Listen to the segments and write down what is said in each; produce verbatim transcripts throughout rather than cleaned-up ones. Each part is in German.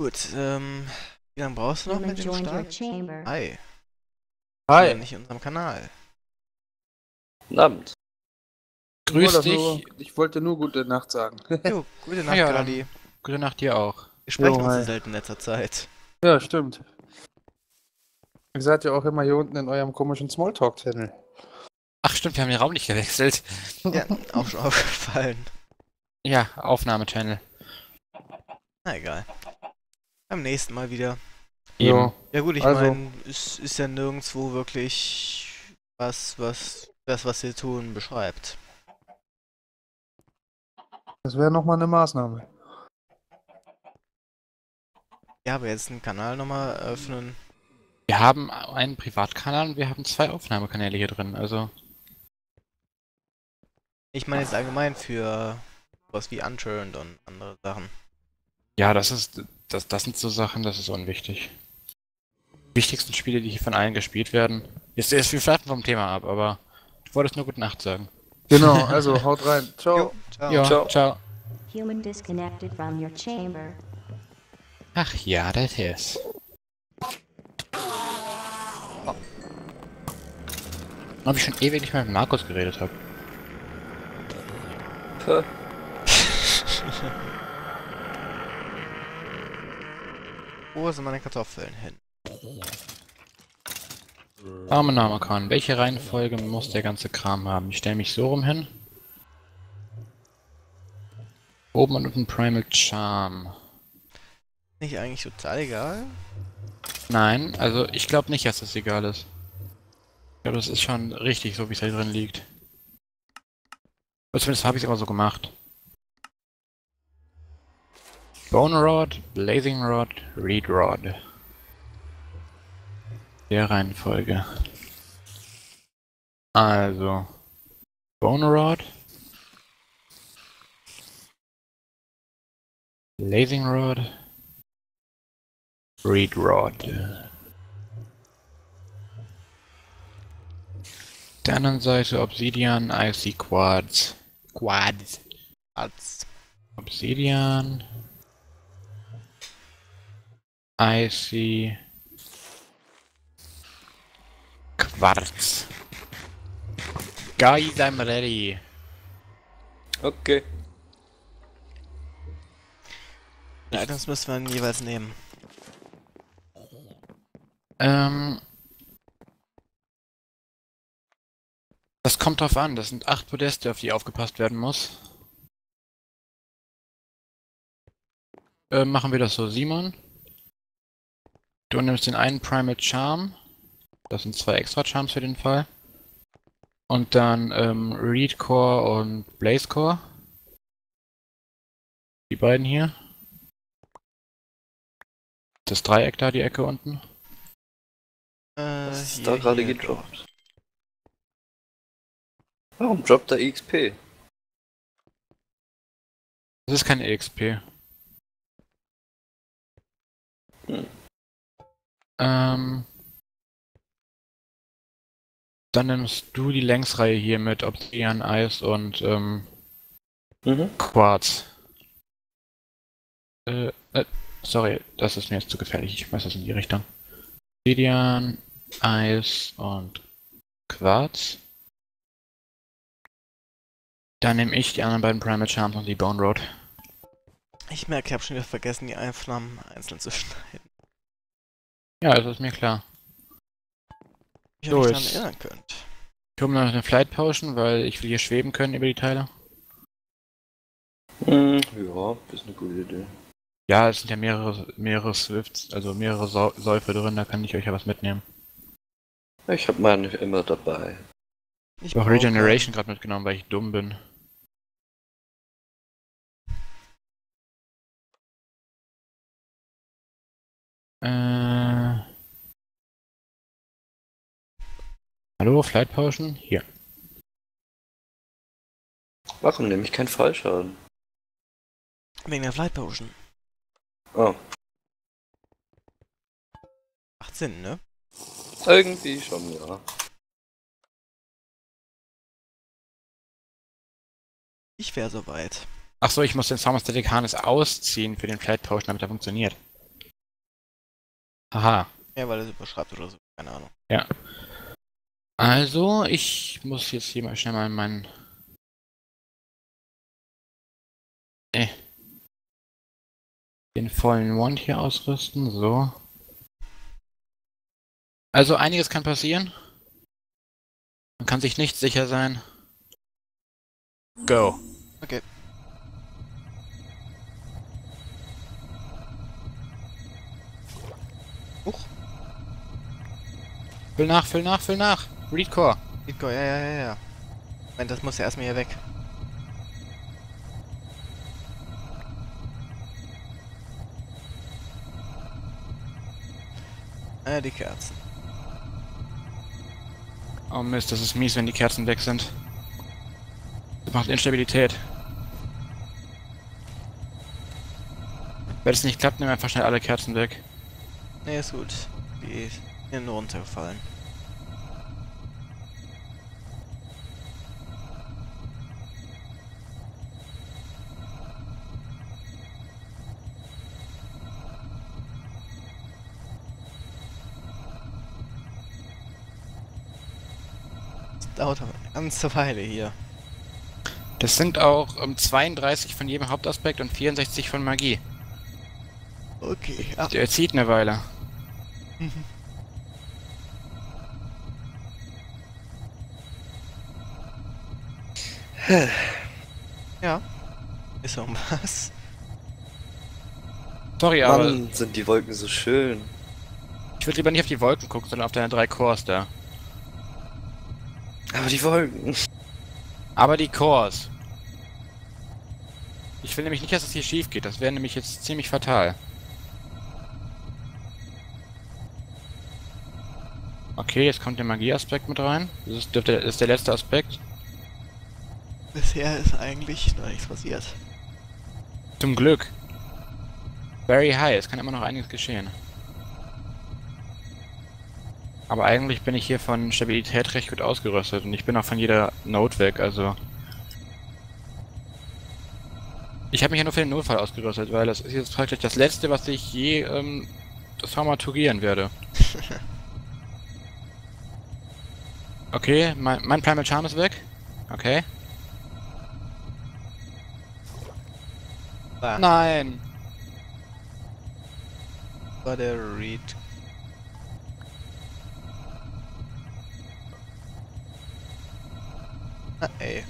Gut, ähm, wie lange brauchst du noch mit dem Start? Hi. Hi. Ja, nicht in unserem Kanal. Guten Abend. Grüß Nur, dich. nur, ich wollte nur gute Nacht sagen. Jo, gute Nacht, Ja, Kali. dann gute Nacht dir auch. Wir sprechen Jo, uns so hi. selten in letzter Zeit. Ja, stimmt. Ihr seid ja auch immer hier unten in eurem komischen Smalltalk-Channel. Ach stimmt, wir haben den Raum nicht gewechselt. Ja, auch schon aufgefallen. Ja, Aufnahmechannel. Na egal. Beim nächsten Mal wieder. Jo. Ja gut, ich Also- meine, es ist ja nirgendwo wirklich was, was das, was wir tun, beschreibt. Das wäre nochmal eine Maßnahme. Ja, aber jetzt einen Kanal nochmal öffnen. Wir haben einen Privatkanal und wir haben zwei Aufnahmekanäle hier drin, also. Ich meine jetzt allgemein für was wie Unturned und andere Sachen. Ja, das ist. Das, das sind so Sachen, das ist unwichtig. Die wichtigsten Spiele, die hier von allen gespielt werden. Jetzt ist wir schweifen vom Thema ab, aber du wolltest nur gute Nacht sagen. Genau, also haut rein. Ciao. Jo, ciao. Ja, Ciao. ciao. Human disconnected from your chamber. Ach ja, das ist. Ob ich schon ewig nicht mehr mit Markus geredet habe. Puh. Wo sind meine Kartoffeln hin? Arme Namakan, welche Reihenfolge muss der ganze Kram haben? Ich stelle mich so rum hin. Oben und unten Primal Charm. Nicht eigentlich total egal? Nein, also ich glaube nicht, dass das egal ist. Ich glaube, das ist schon richtig, so wie es da drin liegt. Oder zumindest habe ich es immer so gemacht. Bone Rod, Blazing Rod, Reed Rod. Der Reihenfolge. Also. Bone Rod. Blazing Rod. Reed Rod. Der anderen Seite Obsidian, Icy Quartz. Quartz. Als Obsidian. Icy. Quarz. Guys, I'm ready. Okay. die Items müssen wir dann jeweils nehmen. Ähm. Das kommt drauf an, das sind acht Podeste, auf die aufgepasst werden muss. Äh, machen wir das so, Simon. Du nimmst den einen Primal Charm. Das sind zwei extra Charms für den Fall. Und dann ähm, Reed Core und Blaze Core. Die beiden hier. Das Dreieck da, die Ecke unten. Äh, Was ist hier, da gerade hier, gedroppt? Warum droppt er E X P? Das ist keine E X P. Hm. Ähm. Dann nimmst du die Längsreihe hier mit Obsidian, Eis und ähm, Mhm. Quarz. Äh, äh, sorry, das ist mir jetzt zu gefährlich. Ich weiß das in die Richtung. Obsidian, Eis und Quarz. Dann nehme ich die anderen beiden Primal Charms und die Bone Road. Ich merke, ich habe schon wieder vergessen, die Aufnahmen einzeln zu schneiden. Ja, das ist mir klar. Ich So, euch daran jetzt- erinnern könnt. Ich hole mir noch eine Flight Potion, weil ich will hier schweben können über die Teile. Hm, ja, ist eine gute Idee. Ja, es sind ja mehrere, mehrere Swifts, also mehrere Sau- Säufe drin, da kann ich euch ja was mitnehmen. Ich habe meine immer dabei. Ich Ich habe auch brauche- Regeneration gerade mitgenommen, weil ich dumm bin. Äh. Hallo, Flight Potion? Hier. Warum nehme ich keinen Fallschaden? Wegen der Flight Potion. Oh, Macht Sinn, ne? irgendwie schon, ja. Ich wäre soweit. Achso, ich muss den Thermostatic Harness ausziehen für den Flight Potion, damit er funktioniert. Haha. Ja, weil er es überschreibt oder so. Keine Ahnung. Ja. Also, ich muss jetzt hier mal schnell mal meinen... Äh, den vollen Wand hier ausrüsten. So. Also, einiges kann passieren. Man kann sich nicht sicher sein. Go. Okay. Huch. Füll nach, füll nach, füll nach. Readcore. Bitco, ja, ja, ja, ja. Moment, das muss ja erstmal hier weg. Ah, die Kerzen. Oh Mist, das ist mies, wenn die Kerzen weg sind. Das macht Instabilität. Wenn es nicht klappt, nehmen wir einfach schnell alle Kerzen weg. Ne, ist gut. Die sind nur runtergefallen. Das dauert aber eine ganze Weile hier. Das sind auch ähm, zweiunddreißig von jedem Hauptaspekt und vierundsechzig von Magie. Okay, ja. Der zieht eine Weile. Ja. Ist irgendwas. Sorry, aber Mann, sind die Wolken so schön. ich würde lieber nicht auf die Wolken gucken, sondern auf deine drei Cores da. Aber die Wolken. Aber die Cores. Ich will nämlich nicht, dass es hier schief geht. Das wäre nämlich jetzt ziemlich fatal. Okay, jetzt kommt der Magieaspekt mit rein. Das ist, dürfte, das ist der letzte Aspekt. Bisher ist eigentlich noch nichts passiert. Zum Glück. Very high, es kann immer noch einiges geschehen. Aber eigentlich bin ich hier von Stabilität recht gut ausgerüstet und ich bin auch von jeder Node weg, also... Ich habe mich ja nur für den Notfall ausgerüstet, weil das ist jetzt praktisch das letzte, was ich je ähm, traumaturieren werde. Okay, mein, mein Primal Charm ist weg. Okay. Ah, Nein! war der Read. Ah, ey.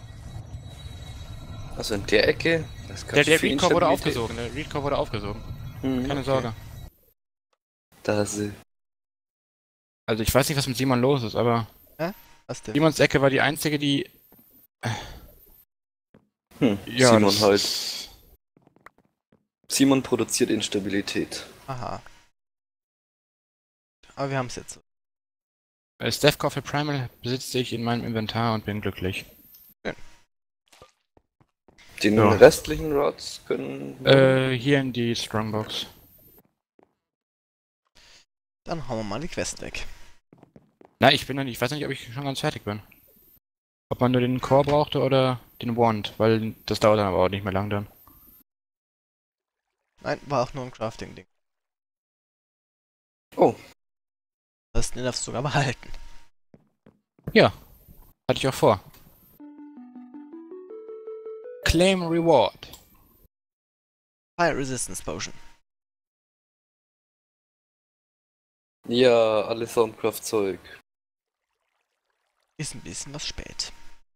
Also in der Ecke. Das Der, der viel Readcore wurde Instabilität. aufgesogen, der Readcore wurde aufgesogen. Hm, Keine okay. Sorge. Da ist sie. Also ich weiß nicht, was mit Simon los ist, aber Was denn? Simons Ecke war die einzige, die... Hm, Ja, Simon das- halt. Simon produziert Instabilität. Aha. Aber wir haben es jetzt. Äh, Deathcore für Primal besitze ich in meinem Inventar und bin glücklich. Den Ja. restlichen Rods können... Äh, hier in die Strongbox. Dann hauen wir mal die Quest weg. Na, ich bin noch nicht, ich weiß noch nicht, ob ich schon ganz fertig bin. Ob man nur den Core brauchte oder den Wand, weil das dauert dann aber auch nicht mehr lang dann. Nein, war auch nur ein Crafting-Ding. Oh. Das darfst du sogar behalten. Hatte ich auch vor. Claim Reward. Fire Resistance Potion. Ja, alles Soundcraft-Zeug. Ist ein bisschen was spät.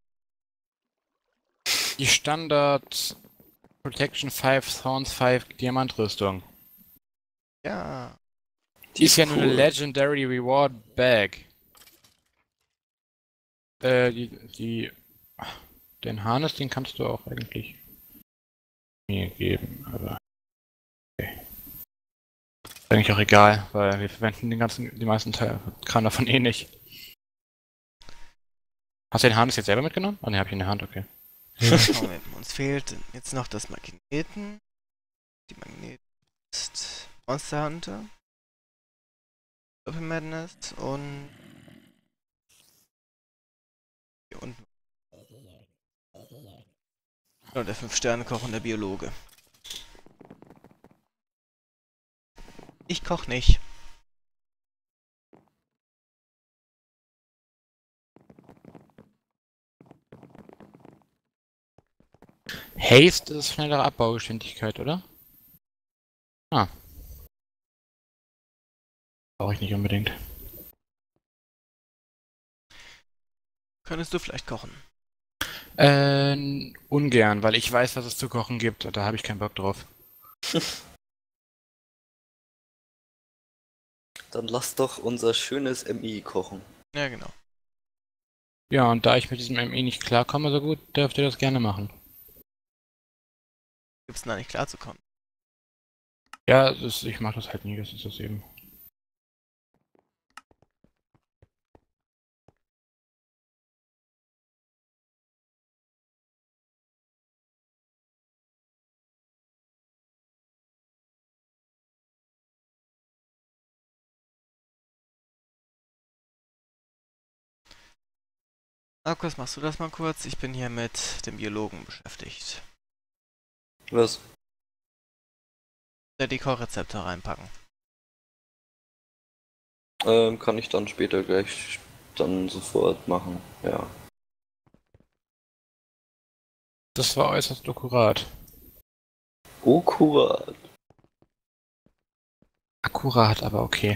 Die Standard Protection fünf Thorns fünf Diamantrüstung. Ja. Die ist ja nur eine cool. Legendary Reward Bag. Äh, die, die, den Harness, den kannst du auch eigentlich mir geben, aber okay. Ist eigentlich auch egal, weil wir verwenden den ganzen, die meisten Teile, Kram davon eh nicht. Hast du den Harness jetzt selber mitgenommen? Ah ne, hab ich in der Hand, okay. Moment, uns fehlt jetzt noch das Magneten. Die Magnet ist Monster Hunter. Doppel Madness und hier unten. Und der fünf Sterne Koch und der Biologe. Ich koch nicht. Haste ist schnellere Abbaugeschwindigkeit, oder? Ah. Brauche ich nicht unbedingt. Könntest du vielleicht kochen? Äh, ungern, weil ich weiß, was es zu kochen gibt. Da habe ich keinen Bock drauf. Dann lass doch unser schönes M I kochen. Ja, genau. Ja, und da ich mit diesem M E nicht klarkomme so gut, dürft ihr das gerne machen. Gibt's da nicht klarzukommen? Ja, das ist, ich mache das halt nie, das ist das eben. Markus, machst du das mal kurz? Ich bin hier mit dem Biologen beschäftigt. Was? Der die Kochrezepte reinpacken. Ähm, kann ich dann später gleich dann sofort machen, ja. Das war äußerst akkurat. Akkurat. Akkurat, aber okay.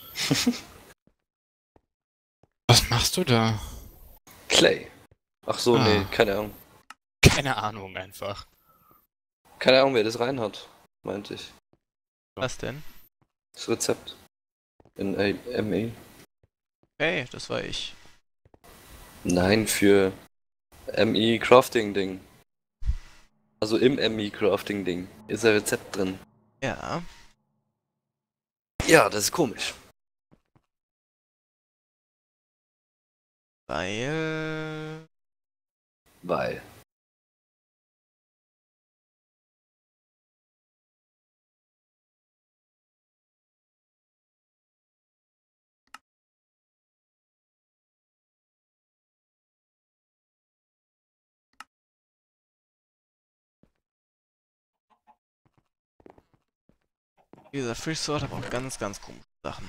Was machst du da? Clay. Ach so, Ah. nee, keine Ahnung. Keine Ahnung einfach. Keine Ahnung, wer das rein hat, meinte ich. Was denn? Das Rezept. In M E. Hey, das war ich. Nein, für M I Crafting Ding. Also im M I Crafting Ding ist ein Rezept drin. Ja. Ja, das ist komisch. Weil... Weil. Dieser Fish Sorter braucht ganz, ganz komische Sachen.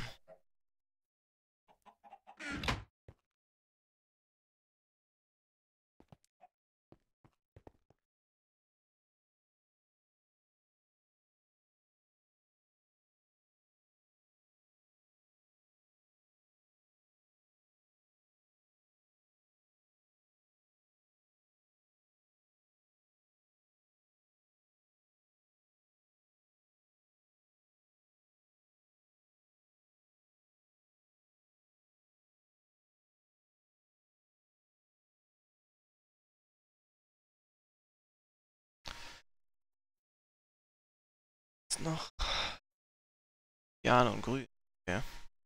Jetzt noch... Jane und Grün. Ja.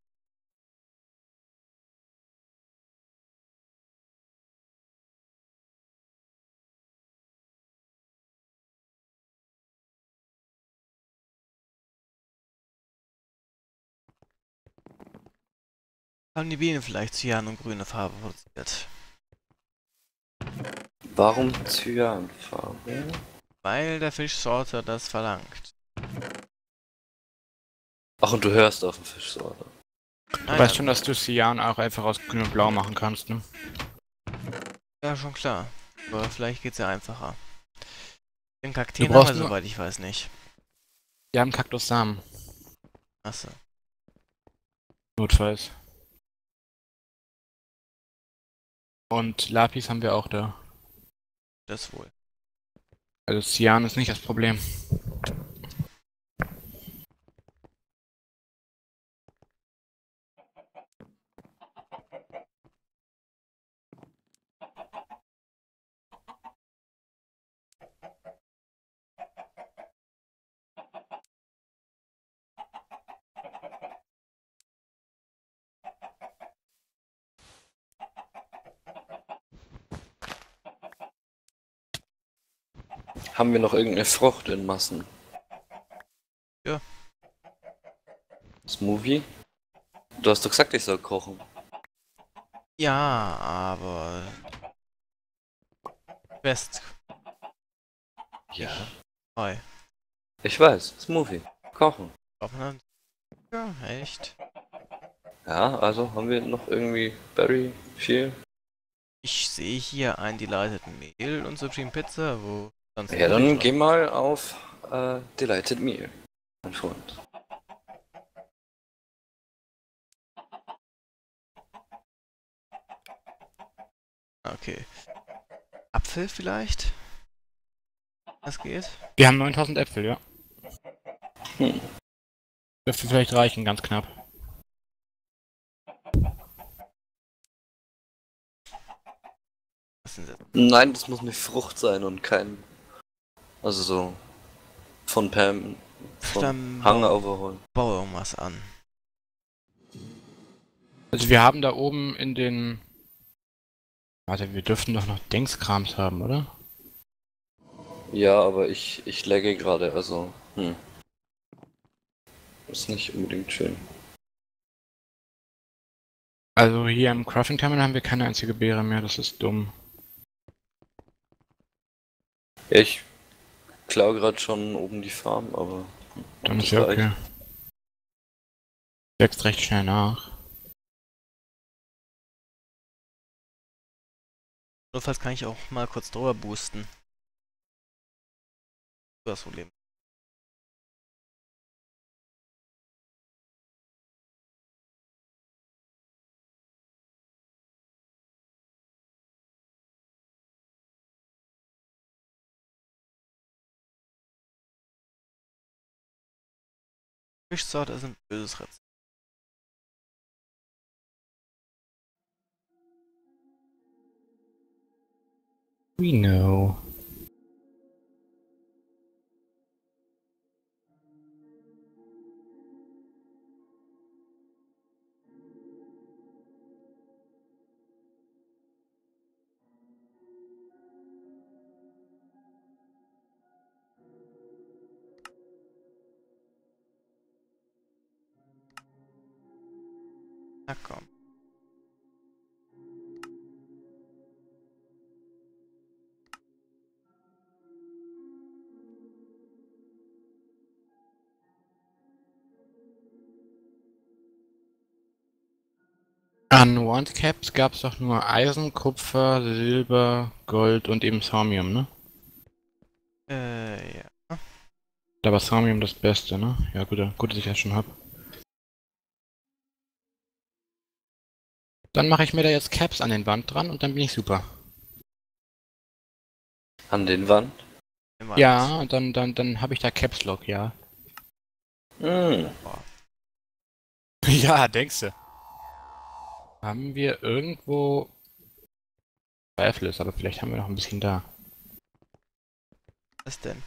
Haben die Bienen vielleicht Cyan und grüne Farbe produziert? Warum Cyanfarbe? Weil der Fish Sorter das verlangt. Ach, und du hörst auf den Fischsorte. Du Ah, weißt ja. schon, dass du Cyan auch einfach aus Grün und Blau machen kannst, ne? Ja, schon klar. Aber vielleicht geht's ja einfacher. Den Du Kakteen haben wir, brauchst nur- soweit ich weiß, nicht. Wir haben Kaktussamen, Achso. notfalls. Und Lapis haben wir auch da. Das wohl. Also Cyan ist nicht das Problem. Haben wir noch irgendeine Frucht in Massen? Ja. Smoothie? Du hast doch gesagt, ich soll kochen. Ja, aber... Best. Ja. Hi. Ich weiß, Smoothie. Kochen. Offenhand. Ja, echt. Ja, also haben wir noch irgendwie Berry, viel? Ich sehe hier einen delighteten Mehl und Supreme Pizza, wo Sonst Ja, dann geh mal auf äh, Delighted Meal, mein Freund. Okay. Apfel vielleicht? Was geht? Wir haben neuntausend Äpfel, ja. Hm. Dürfte vielleicht reichen, ganz knapp. Was sind das? Nein, das muss eine Frucht sein und kein. Also so. Von Pam. Von Dann Hangover holen. Bau irgendwas an. Also wir haben da oben in den... Warte, wir dürften doch noch Dingskrams haben, oder? Ja, aber ich, ich lagge gerade, also. Hm. Ist nicht unbedingt schön. Also hier im Crafting Terminal haben wir keine einzige Beere mehr, das ist dumm. Ja, ich klau gerade schon oben die Farm, aber. Dann das ist ja reicht. okay. Wächst recht schnell nach. Notfalls kann ich auch mal kurz drüber boosten. Das Problem. Fischsorte ist ein böses Rezept. We know. Na komm. An Wand Caps gab es doch nur Eisen, Kupfer, Silber, Gold und eben Thaumium, ne? Äh, ja. Da war Thaumium das Beste, ne? Ja, gut, gut, dass ich das schon hab. Dann mache ich mir da jetzt Caps an den Wand dran und dann bin ich super. An den Wand? Immer Ja, und dann, dann, dann habe ich da Caps Lock, ja. Hm. Ja, denkst du. Haben wir irgendwo... Zweifel, aber vielleicht haben wir noch ein bisschen da. Was denn?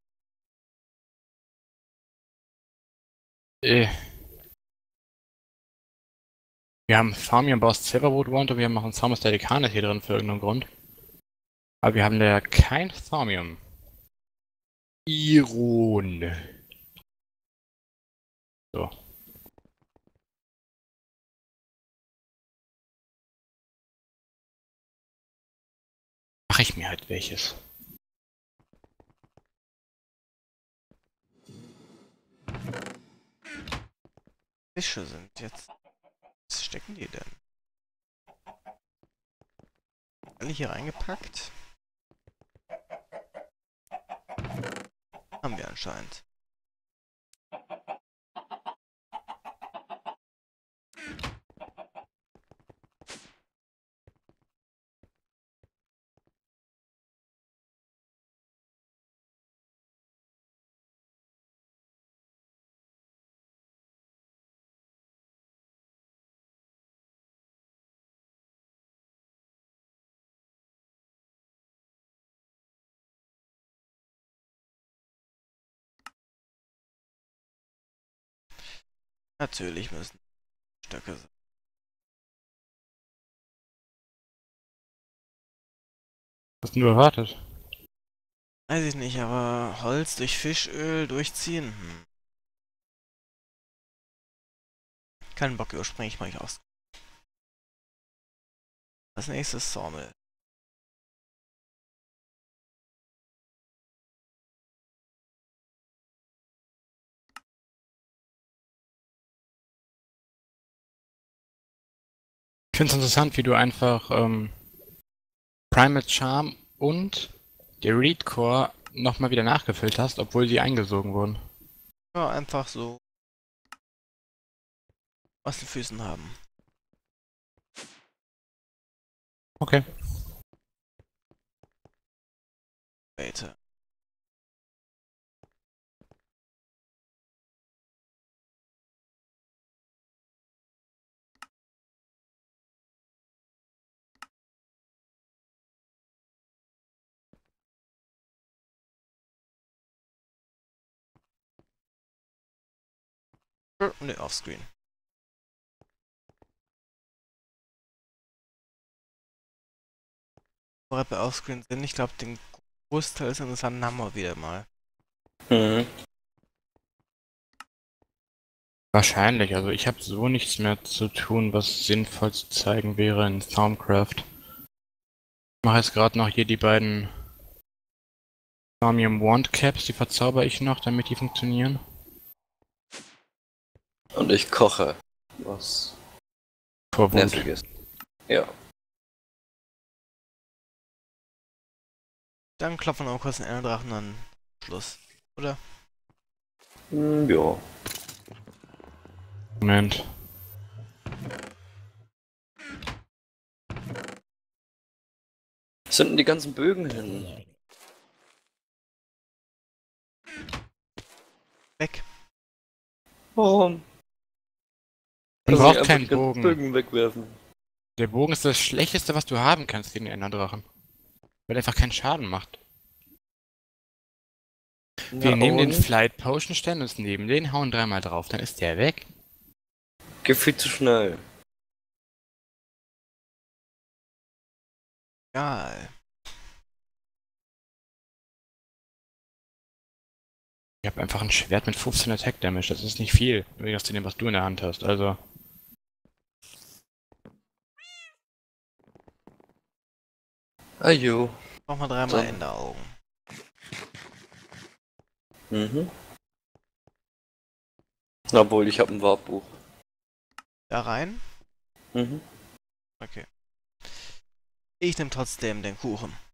Äh. Wir haben Thaumium Boss Silverwood Wand und wir haben auch einen Thermostatic Harness hier drin für irgendeinen Grund. Aber wir haben da kein Thaumium. Iron. So. Mache ich mir halt welches. Fische sind jetzt. Was stecken die denn? Alle hier reingepackt? Haben wir anscheinend. Natürlich müssen Stöcke sein. Was du erwartet? Weiß ich nicht, aber Holz durch Fischöl durchziehen? Hm. Keinen Bock ursprünglich mal ich aus. Das nächste ist Sawmill. Ich finde es interessant, wie du einfach ähm, Primal Charm und der Reed Core nochmal wieder nachgefüllt hast, obwohl die eingesogen wurden. Ja, einfach so aus den Füßen haben. Okay. Weiter. Ne, offscreen. Wo wir bei offscreen sind, ich glaube, den Großteil ist interessant, haben wir wieder mal. Mhm. Wahrscheinlich, also ich habe so nichts mehr zu tun, was sinnvoll zu zeigen wäre in Thaumcraft. Ich mache jetzt gerade noch hier die beiden Thaumium Wand Caps, die verzauber ich noch, damit die funktionieren. Und ich koche. Was Vor Wut. nervig ist. Ja. Dann klopfen wir noch kurz den Enderdrachen an. Schluss. Oder? Hm, ja. Moment. Was sind denn die ganzen Bögen hin? Weg. Warum? Man Also braucht einfach keinen die ganzen Bogen. Bögen wegwerfen. Der Bogen ist das Schlechteste, was du haben kannst gegen den Enderdrachen. Weil er einfach keinen Schaden macht. Wir Ja, nehmen den und? Flight Potion, stellen uns neben den, hauen dreimal drauf, dann ist der weg. Geht viel zu schnell. Egal. Ich habe einfach ein Schwert mit fünfzehn Attack Damage, das ist nicht viel, im Gegensatz zu dem, was du in der Hand hast, also... Ajo. Brauchen wir dreimal So. Enderaugen. Mhm. Obwohl, ich habe ein Warpbuch. Da rein? Mhm. Okay. Ich nehme trotzdem den Kuchen.